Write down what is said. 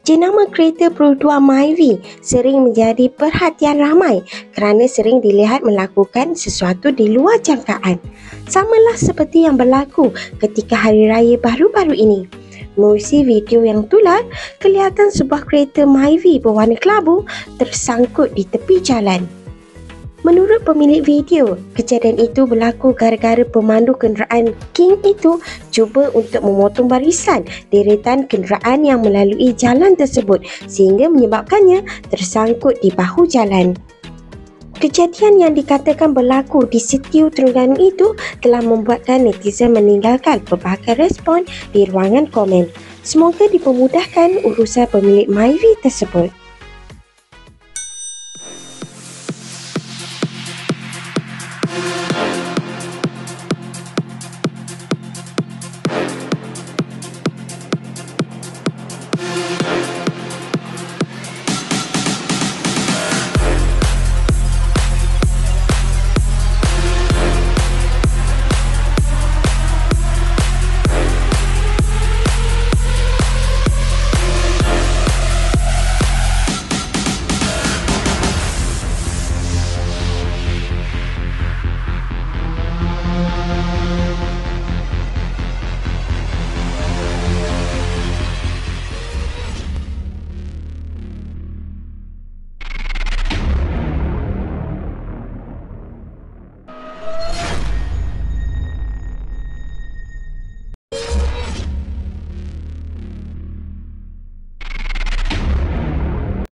Jenama kereta Perodua Myvi sering menjadi perhatian ramai kerana sering dilihat melakukan sesuatu di luar jangkaan. Samalah seperti yang berlaku ketika Hari Raya baru-baru ini. Menerusi video yang tular, kelihatan sebuah kereta Myvi berwarna kelabu tersangkut di tepi jalan. Menurut pemilik video, kejadian itu berlaku gara-gara pemandu kenderaan King itu cuba untuk memotong barisan deretan kenderaan yang melalui jalan tersebut sehingga menyebabkannya tersangkut di bahu jalan. Kejadian yang dikatakan berlaku di Setiu Terengganu itu telah membuatkan netizen meninggalkan pelbagai respon di ruangan komen. Semoga dipermudahkan urusan pemilik Myvi tersebut.